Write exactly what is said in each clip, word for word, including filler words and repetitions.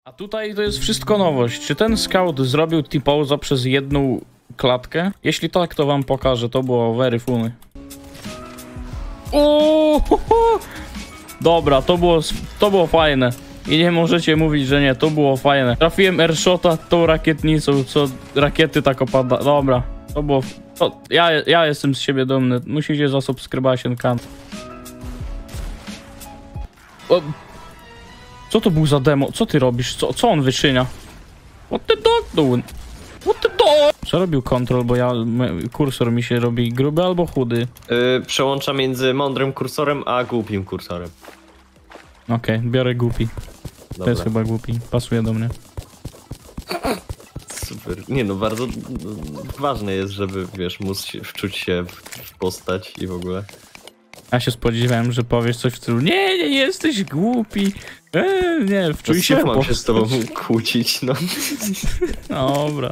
A tutaj to jest wszystko nowość. Czy ten scout zrobił T-Pose'a przez jedną klatkę? Jeśli tak, to wam pokażę. To było very funny. Uuu, dobra, to było, to było fajne. I nie możecie mówić, że nie, to było fajne. Trafiłem airshota tą rakietnicą, co rakiety tak opada. Dobra, to było... To, ja, ja jestem z siebie dumny. Musicie zasubskrybować ten kanał. O, co to był za demo? Co ty robisz? Co, co on wyczynia? What the dog doing? What the dog? Co robił kontrol, bo ja... kursor mi się robi gruby albo chudy? Yy, przełącza między mądrym kursorem a głupim kursorem. Okej, okay, biorę głupi. Dobra. To jest chyba głupi. Pasuje do mnie. Super. Nie no, bardzo ważne jest, żeby, wiesz, móc się, wczuć się w, w postać i w ogóle. Ja się spodziewałem, że powiesz coś w stylu: nie, nie, jesteś głupi. Eee, nie, wczuj się w mam postać. się z tobą kłócić, no. Dobra.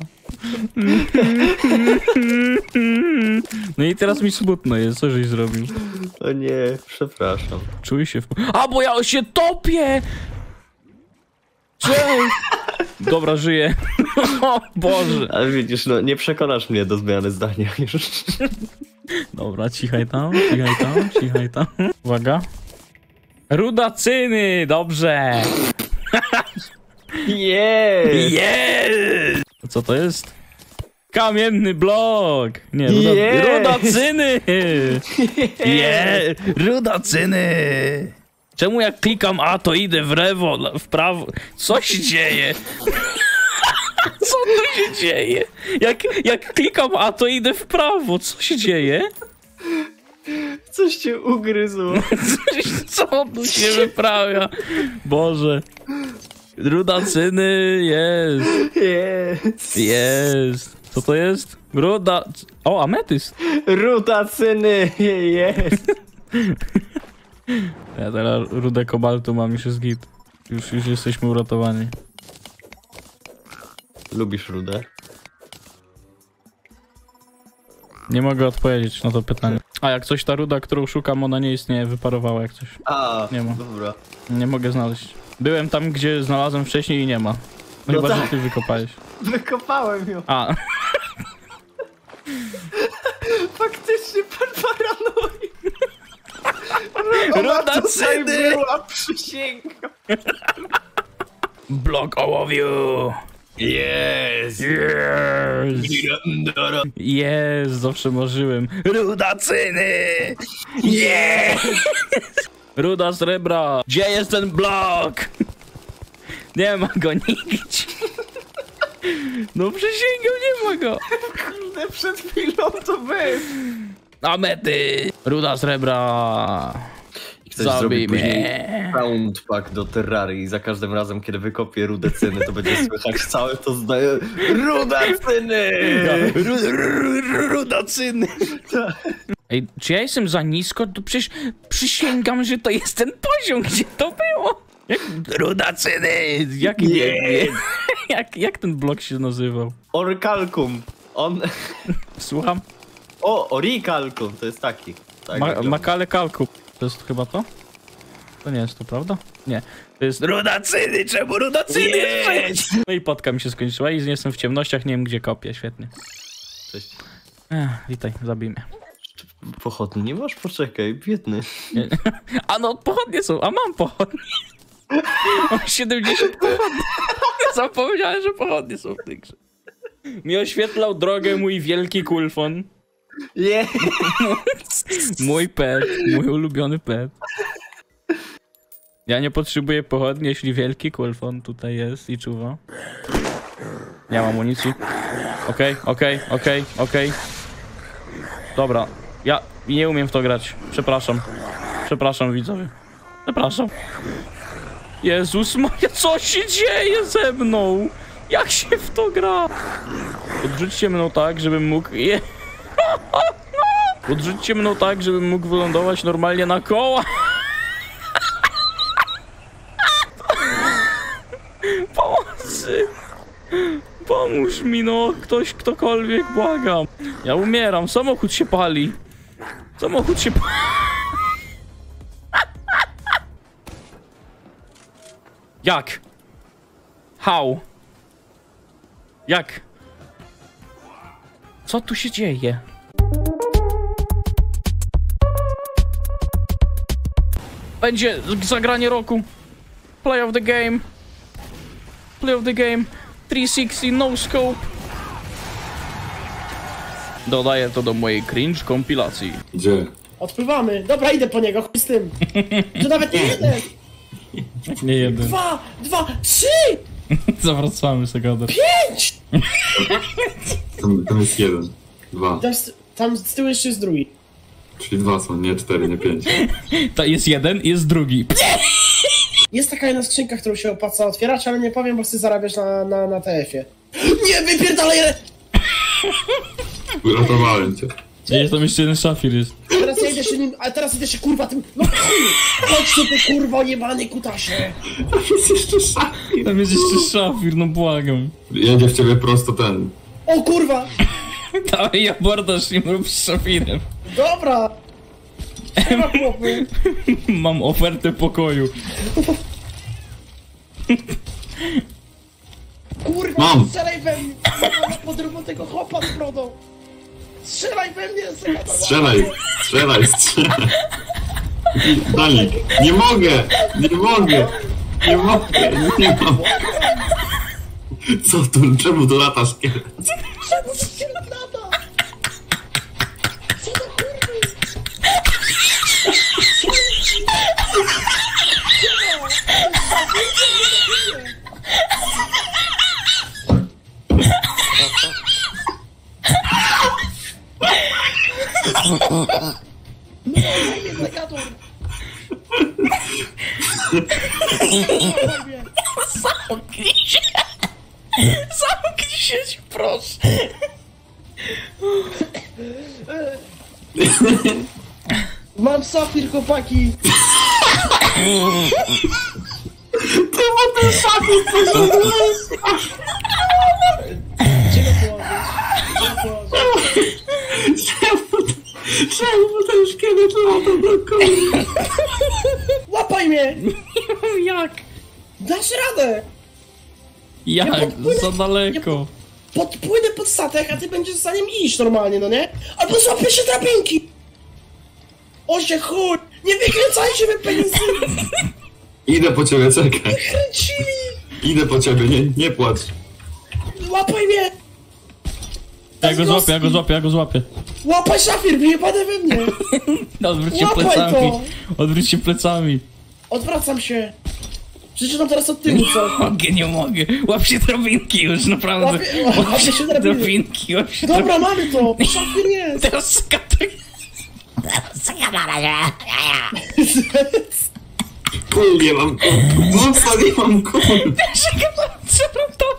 No i teraz mi smutno jest, co żeś zrobił? O nie, przepraszam. Czuj się w... A, bo ja się topię! Cześć! Dobra, żyję. O Boże. Ale widzisz, no nie przekonasz mnie do zmiany zdania już. Dobra, cichaj tam, cichaj tam, cichaj tam. Uwaga. Rudacyny! Dobrze! Jest! Jest! Co to jest? Kamienny blok! Nie, ruda... Jest! rudacyny! Je! Rudacyny! Czemu jak klikam A, to idę w lewo, w prawo? Co się dzieje? Co tu się dzieje? Jak, jak klikam A, to idę w prawo. Co się dzieje? Coś cię ugryzło. Co tu się wyprawia? Boże. Rudacyny jest. Jest. Jest. Co to jest? Ruda... O, ametyst. Rudacyny jest. Ja teraz rudę kobaltu mam, już jest git. Już, już jesteśmy uratowani. Lubisz rudę? Nie mogę odpowiedzieć na to pytanie. A jak coś, ta ruda, którą szukam, ona nie istnieje, wyparowała jak coś. A, Nie ma. dobra. Nie mogę znaleźć. Byłem tam, gdzie znalazłem wcześniej i nie ma. No Chyba, tak. że ty wykopałeś. Wykopałem ją. A. Faktycznie pan paranoid. Rudacyny! była, przysięgam. Blok ołowiu! Jest. Jest! Jest! Zawsze marzyłem. Rudacyny! Jest! Ruda srebra! Gdzie jest ten blok? Nie ma go nigdzie. No przysięgam, nie ma go. Kurde, przed chwilą to był. Amety! Ruda srebra! Ktoś Zabij zrobi później mnie! soundpack do Terrarii i za każdym razem, kiedy wykopię rudę cyny, to będzie słychać całe to zdaje. Ruda cyny! Ruda cyny! Ej, czy ja jestem za nisko? To przecież przysięgam, że to jest ten poziom, gdzie to było! Jak... Ruda cyny! Jaki Nie. jak, jak ten blok się nazywał? Orkalkum. On... Słucham? O, Orikalkum, to jest taki. Tak Ma wygląda. Makale kalku. To jest chyba to? To nie jest to, prawda? Nie. To jest rudacyny! Czemu rudacyny? Jest! No i potka mi się skończyła i jestem w ciemnościach, nie wiem gdzie kopię. Świetnie. Cześć. Ech, witaj, zabij mnie. Pochodni nie masz? Poczekaj, biedny. Nie. A no, pochodnie są, a mam pochodnie. Mam siedemdziesiąt pochodni. Zapomniałem, że pochodnie są w tej grze. Mi oświetlał drogę mój wielki kulfon. Nie. Mój pet, mój ulubiony pet. Ja nie potrzebuję pochodni, jeśli wielki kulfon tutaj jest i czuwa. Nie mam amunicji. Okej, okej, okej, okej. Dobra, ja nie umiem w to grać. Przepraszam. Przepraszam, widzowie. Przepraszam. Jezus Maria, co się dzieje ze mną? Jak się w to gra? Odrzućcie mną tak, żebym mógł... Je... Odrzućcie mną tak, żebym mógł wylądować normalnie na koła. Pomocy. Pomóż mi, no. Ktoś, ktokolwiek, błagam. Ja umieram. Samochód się pali. Samochód się pali. Jak? How? Jak? Co tu się dzieje? Będzie zagranie roku. Play of the game. Play of the game. trzysta sześćdziesiąt no scope. Dodaję to do mojej cringe kompilacji. Gdzie? Odpływamy. Dobra, idę po niego, chuj z tym. To nawet nie jeden. Nie jeden. Dwa, dwa, trzy, Zawracamy się gadać. pięć. Tam, tam jest jeden. Dwa. Tam z, tam z tyłu jeszcze jest drugi. Czyli dwa są, nie cztery, nie pięć. To jest jeden, jest drugi. Jest taka jedna skrzynka, którą się opłaca otwierać, ale nie powiem, bo chcę zarabiać na, na, na T F-ie. Nie, wypierdalaj! Uratowałem cię. Jest tam jeszcze jeden szafir jest. Teraz ja idę się nim, ale teraz idę się kurwa tym... No chuj! Chodź tu, ty kurwo jebany kutasie! Tam jest jeszcze szafir. Tam jest jeszcze szafir, no błagam. Jedzie w ciebie prosto ten. O kurwa! Dawaj, ja bordasz nim rób z szafirem. Dobra! Siema chłopy! Mam ofertę pokoju. Kurwa, Mam. strzelaj we mnie! Mam podrywam tego chłopa z brodą! Strzelaj we mnie! Strzelaj, strzelaj, strzelaj. Danik, nie mogę, nie mogę, nie mogę, nie mogę. Co tu, czemu tu latasz, szkielet? Czemu to się lata? Co to kurwy? Zamknij się! Zamknij się, ci proszę! Mam safir, chłopaki! Ty ma ten szafir, Gdzie go położyć? Gdzie go położyć? czemu ten szkielet lata do końca? Łapaj mnie! Jak? Dasz radę! Jak? Ja podpłynę- Za daleko. Podpłynę pod statek, a ty będziesz za nim iść normalnie, no nie? Albo złapię się drabinki! O się chuj! Nie wykręcajcie wy penisy! Idę po ciebie, czekaj. Kręcili! Idę po ciebie, nie, nie płacz. Łapaj mnie! Ja go złapię, ja go złapię, ja go złapię. Łapaj szafir, wyjebane we mnie! No, odwróć się Łapaj plecami. to! Odwróć się plecami. Odwracam się! Przeczytam teraz od tyłu, co? Mogę, nie mogę. Łap się drabinki już, naprawdę. Łapię, łapię się drabiny. Drabinki, łap się Dobra, drabinki. mamy to! Szafir jest! Teraz skatuj. Kul, nie mam kul. Mocno nie mam kul. Co tam to?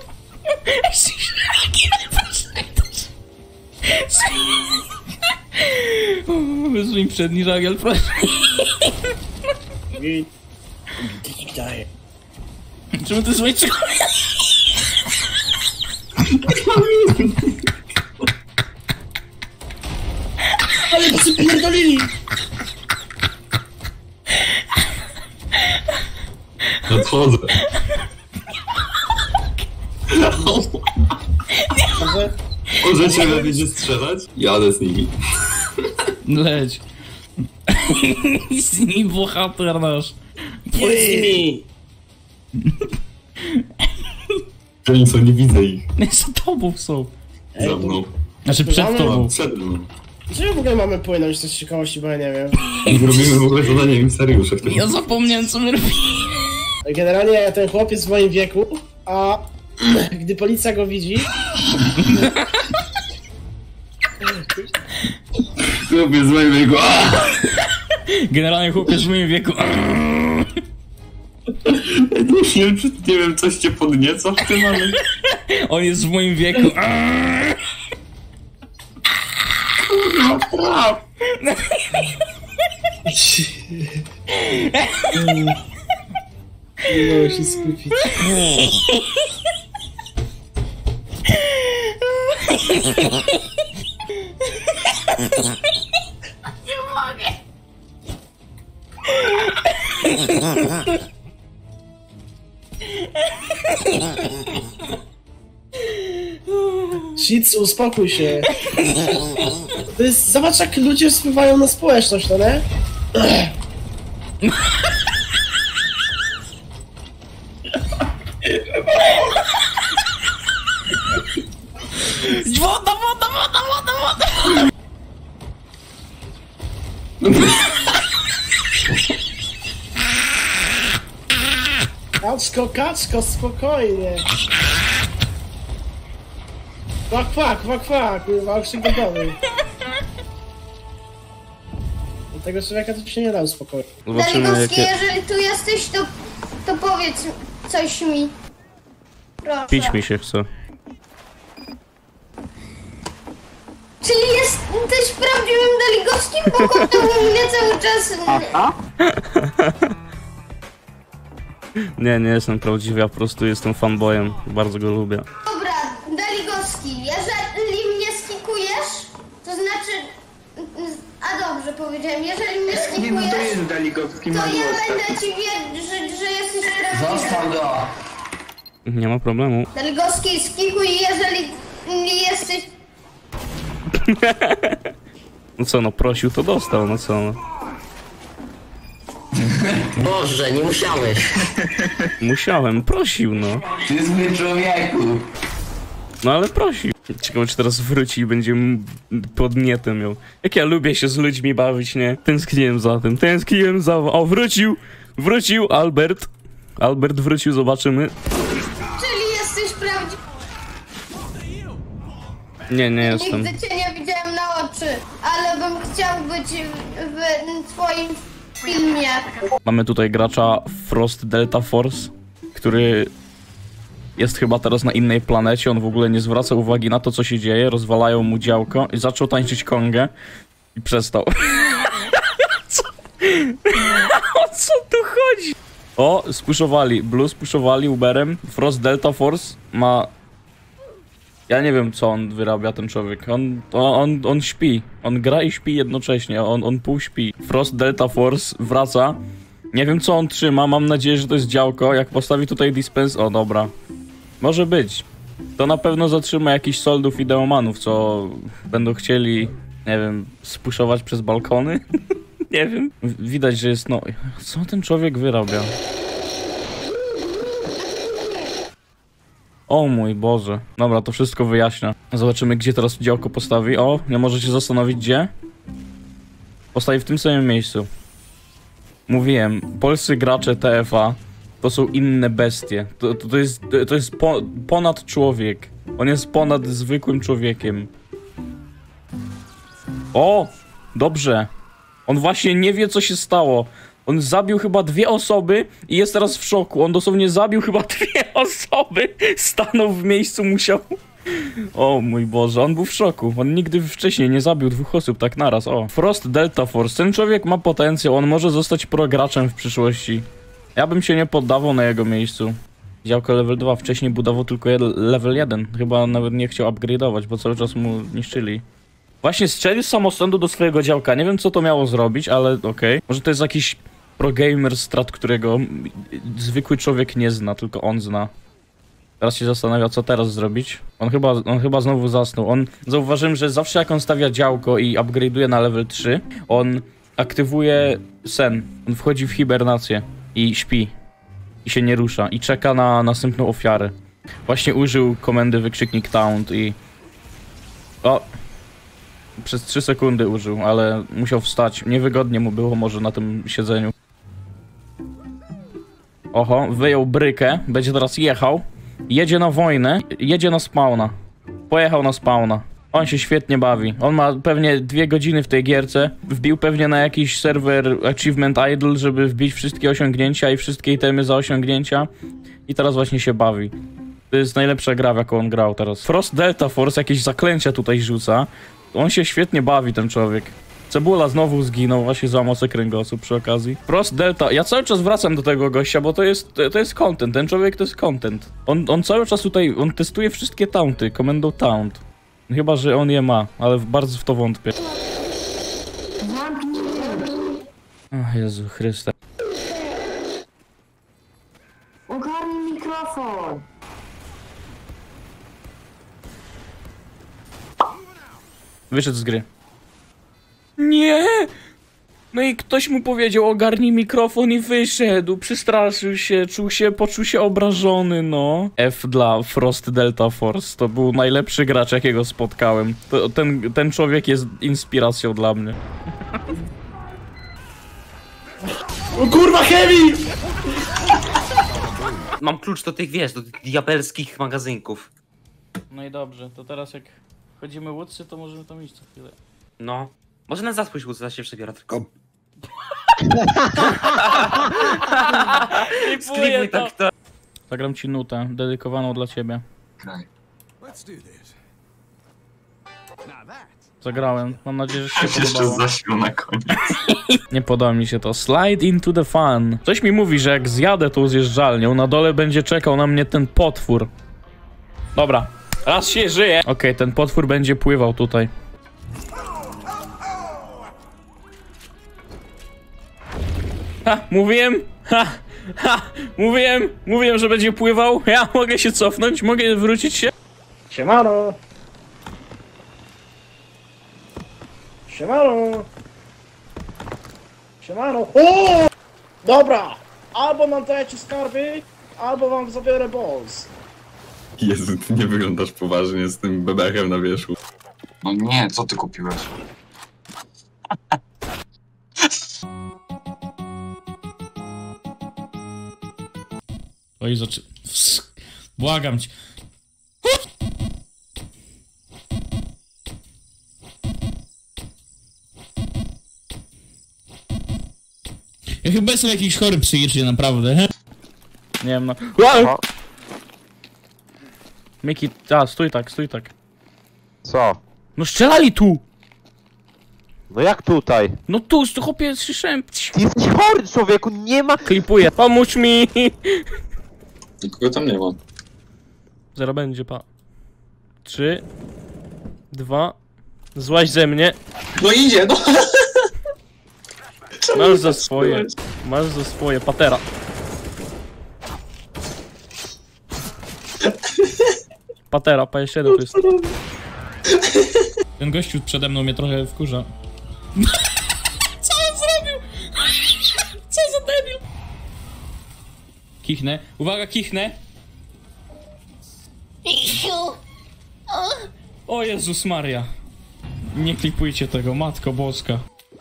Wysuń przedni żagiel, proszę. Daję. Czemu ty złej Ale przypierdolili! Nadchodzę. Może... Może ciebie będzie strzelać? Jadę z nimi. Leć. Z nim bohater nasz. Jedź z nimi! Oni są, nie widzę ich. Za tobą są. Za mną. Znaczy przed Mamy- tobą. Przed mną. Czy w ogóle mamy płynąć z ciekawości, bo ja nie wiem. Robimy w ogóle zadanie emisariusza w tym. Ja zapomniałem, co my robimy. Generalnie ten chłopiec w moim wieku, a gdy policja go widzi, Chłopie z moim wieku. Generalnie chłopiec w moim wieku. Nie wiem, czy, nie wiem, coś cię podnieca w tym, ale... On jest w moim wieku. Kurwa, traf! nie mogę się skupić. Shitsu, uspokój się. To jest, zobacz jak ludzie wpływają na społeczność, no nie? Woda, woda, woda, woda, woda! Kaczko, kaczko, spokojnie. Kwak, kwak, kwak, kwak, kurwa, już się gotowy. Do tego człowieka to się nie da uspokoić. Zobaczymy Daligowski, jakie... jeżeli tu jesteś, to, to powiedz coś mi. Proszę. Pić mi się chce. Czyli jesteś prawdziwym Daligowskim, bo kontał mnie cały czas... Nie, nie jestem prawdziwy, ja po prostu jestem fanboyem. Bardzo go lubię. Dobra, Daligowski, jeżeli mnie skikujesz, to znaczy... A dobrze powiedziałem, jeżeli mnie Nie, no to skikujesz, jest Daligowski, to ma ja głos będę taki. ci wierzyć, że, że jesteś prawdziwy. Zostaw go! Nie ma problemu. Daligowski, skikuj, jeżeli nie jesteś... No co, no prosił, to dostał, no co, no. Boże, nie musiałeś. Musiałem, prosił, no. Ty zły człowieku! No ale prosił. Ciekawe, czy teraz wróci i będzie m- podnietę miał. Jak ja lubię się z ludźmi bawić, nie? Tęskniłem za tym, tęskniłem za... O, wrócił! Wrócił Albert. Albert wrócił, zobaczymy. Czyli jesteś prawdziwy. Nie, nie jestem. Nigdy cię nie widziałem na oczy, ale bym chciał być w, w twoim filmie. Mamy tutaj gracza Frost Delta Force, który jest chyba teraz na innej planecie. On w ogóle nie zwraca uwagi na to, co się dzieje. Rozwalają mu działko i zaczął tańczyć kongę i przestał. Co? O co tu chodzi? O, spuszowali. Blue spuszowali Uberem. Frost Delta Force ma... Ja nie wiem, co on wyrabia, ten człowiek. On, on, on śpi. On gra i śpi jednocześnie. On, on pół śpi. Frost Delta Force wraca. Nie wiem, co on trzyma. Mam nadzieję, że to jest działko. Jak postawi tutaj dispens... O, dobra. Może być. To na pewno zatrzyma jakichś soldów i deomanów, co będą chcieli, nie wiem, spuszować przez balkony. Nie wiem. W- Widać, że jest, no... Co ten człowiek wyrabia? O mój Boże. Dobra, to wszystko wyjaśnia. Zobaczymy, gdzie teraz działko postawi. O, nie możecie zastanowić, gdzie? Postawi w tym samym miejscu. Mówiłem, polscy gracze T F A to są inne bestie. To, to, to jest, to jest po, ponad człowiek. On jest ponad zwykłym człowiekiem. O! Dobrze. On właśnie nie wie, co się stało. On zabił chyba dwie osoby i jest teraz w szoku. On dosłownie zabił chyba dwie osoby. Stanął w miejscu, musiał... O mój Boże, on był w szoku. On nigdy wcześniej nie zabił dwóch osób tak naraz. O. Frost Delta Force. Ten człowiek ma potencjał. On może zostać prograczem w przyszłości. Ja bym się nie poddawał na jego miejscu. Działko level dwa. Wcześniej budował tylko jed level jeden. Chyba nawet nie chciał upgrade'ować, bo cały czas mu niszczyli. Właśnie strzelił z samosądu do swojego działka. Nie wiem, co to miało zrobić, ale okej. Okay. Może to jest jakiś progamer strat, którego zwykły człowiek nie zna, tylko on zna. Teraz się zastanawia, co teraz zrobić. On chyba, on chyba znowu zasnął. On, zauważyłem, że zawsze jak on stawia działko i upgrade'uje na level trzy, on aktywuje sen. On wchodzi w hibernację i śpi. I się nie rusza. I czeka na następną ofiarę. Właśnie użył komendy wykrzyknik taunt i... O! Przez trzy sekundy użył, ale musiał wstać. Niewygodnie mu było może na tym siedzeniu. Oho, wyjął brykę. Będzie teraz jechał. Jedzie na wojnę. Jedzie na spawna. Pojechał na spawna. On się świetnie bawi. On ma pewnie dwie godziny w tej gierce. Wbił pewnie na jakiś serwer Achievement Idol, żeby wbić wszystkie osiągnięcia i wszystkie itemy za osiągnięcia. I teraz właśnie się bawi. To jest najlepsza gra, w jaką on grał teraz. Frost Delta Force jakieś zaklęcia tutaj rzuca. On się świetnie bawi, ten człowiek. Cebula znowu zginął, właśnie złamał sobie kręgosłup przy okazji. Frost Delta, ja cały czas wracam do tego gościa, bo to jest, to jest content, ten człowiek to jest content. On, on cały czas tutaj, on testuje wszystkie taunty, komendą taunt. Chyba, że on je ma, ale bardzo w to wątpię. O Jezu Chryste. Ogarnij mikrofon. Wyszedł z gry. Nie! No i ktoś mu powiedział, ogarnij mikrofon i wyszedł. Przestraszył się, czuł się, poczuł się obrażony, no. F dla Frost Delta Force. To był najlepszy gracz, jakiego spotkałem. To, ten, ten człowiek jest inspiracją dla mnie. O kurwa, Heavy! Mam klucz do tych, wiesz, do tych diabelskich magazynków. No i dobrze, to teraz jak chodzimy łódcy, to możemy tam iść co chwilę. No. Może na zaspójść łódce się przebiera tylko. Sklipuj tak to. Zagram ci nutę, dedykowaną dla ciebie. Kraj. Zagrałem, mam nadzieję, że się Jeszcze podobało. zaśmiał na koniec. Nie podoba mi się to. Slide into the fun. Coś mi mówi, że jak zjadę tą zjeżdżalnią, na dole będzie czekał na mnie ten potwór. Dobra, raz się żyje. Okej, okay, ten potwór będzie pływał tutaj. Ha, mówiłem? Ha, ha, mówiłem, mówiłem, że będzie pływał. Ja mogę się cofnąć, mogę wrócić się. Siemano! Siemano! Siemano! O! Dobra! Albo nam dajecie skarby, albo wam zabiorę balls. Jezu, ty nie wyglądasz poważnie z tym bebechem na wierzchu. No nie, co ty kupiłeś? Oj, zaczy... Błagam cię. Ja chyba jestem jakiś chory psychicznie, naprawdę. Nie wiem, no... Miki, a, stój tak, stój tak. Co? No strzelali tu! No jak tutaj? No tu, tu chłopie, słyszałem. Ty jesteś chory, człowieku, nie ma... Klipuję, pomóż mi! Nikogo tam nie ma. Zaraz będzie, pa. Trzy... Dwa... Złaź ze mnie. No idzie, no! Masz za swoje. Masz za swoje, patera. Patera, P S jeden to jest. Ten gościu przede mną mnie trochę wkurza. Co on zrobił? Co za debil? Kichnę. Uwaga, kichnę. O Jezus Maria. Nie klipujcie tego, Matko Boska.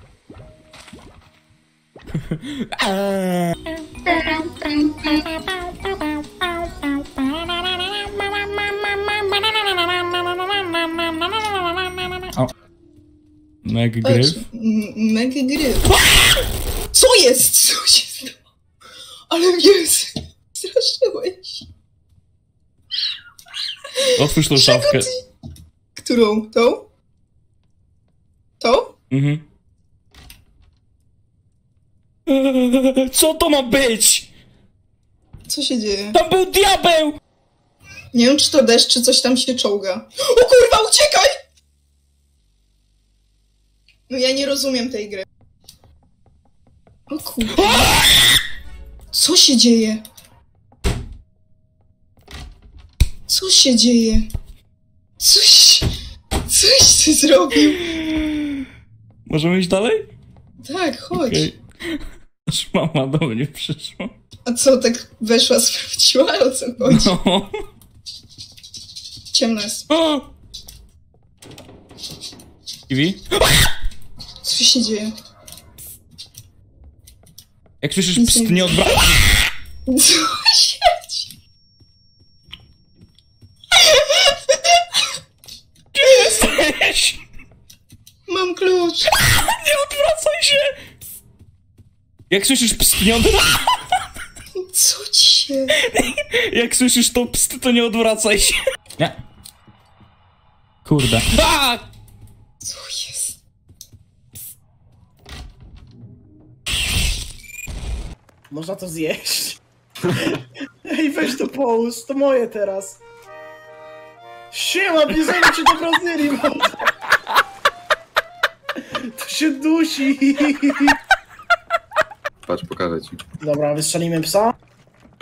O. Meg Gryf? Meg Gryf. Co jest? Co się stało? Ale mnie straszyłeś. Otwórz tą szafkę. Którą? Tą? Tą? Mhm. Co to ma być? Co się dzieje? Tam był diabeł! Nie wiem, czy to deszcz, czy coś tam się czołga. O kurwa, uciekaj! No ja nie rozumiem tej gry. O kurwa. Co się dzieje? Co się dzieje? Coś... Coś ty zrobił. Możemy iść dalej? Tak, chodź. Okay. Aż mama do mnie przyszła. A co, tak weszła, sprawdziła, o co chodzi? No. Ciemno jest. O! Kiwi? Co się dzieje? Jak słyszysz pst, nie odwracaj. Co się dzieje? Gdzie jesteś? Mam klucz. Nie odwracaj się! Jak słyszysz pst, nie odwracaj. Co ci się... Jak słyszysz to pst, to nie odwracaj się. Nie. Kurde. A! Co jest? Można to zjeść. Ej, weź to połóż, to moje teraz. Siema, bierzemy cię do Brazylii, man. To się dusi. Patrz, pokażę ci. Dobra, wystrzelimy psa.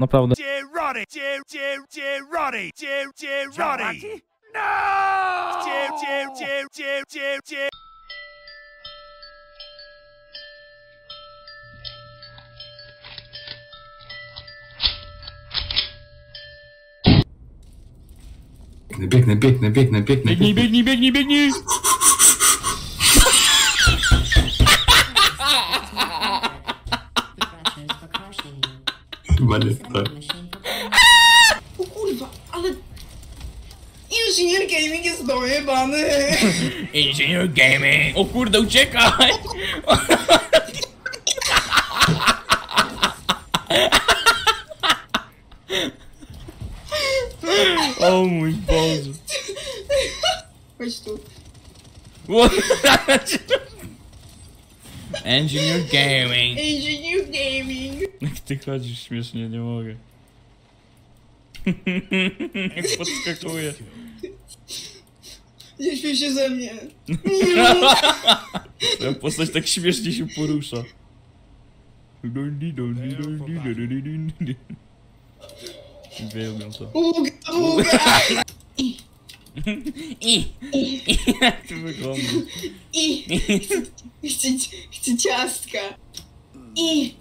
naprawdę. Biegnę, biegnę, biegnę, biegnę. Biegnij, biegnij, biegnij, biegnij! Chyba nie tak. O kurwa, ale... Inżynier gaming jest dojebany. Inżynier gaming! O kurde, uciekaj! O mój Boże. Chodź tu. Engineer Gaming. Engineer gaming. Jak ty chodzisz śmiesznie, nie mogę. Jak podskakuje. Nie śmiej się ze mnie. Ta postać tak śmiesznie się porusza. Uwielbiam to. Uga, uga. I, i, i, jak to wygląda? I, chcę, chcę, chcę ciastka. I,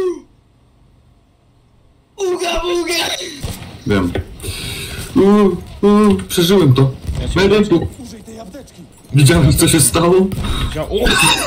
uga, uga. Wiem. Uuu, uuu, przeżyłem to. Medyku. Widziałeś, co się stało? O!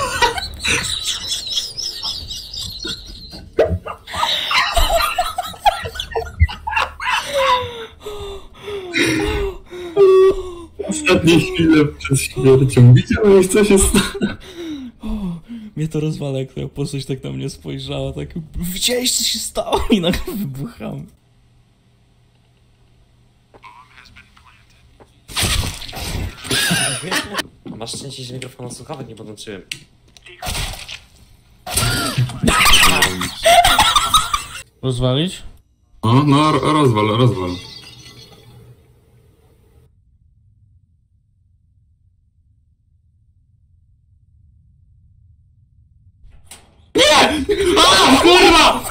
Ostatnie chwile przed śmiercią. Widziałeś, co się stało? Mnie to rozwala, jak ta postać tak na mnie spojrzała, tak... Widziałeś, co się stało? I nagle wybucham. Masz szczęście, że mikrofonu słuchawek nie podłączyłem. Rozwalić? No, no, rozwal, rozwal. Nie! A, kurwa!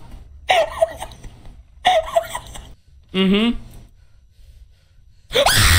Mhm.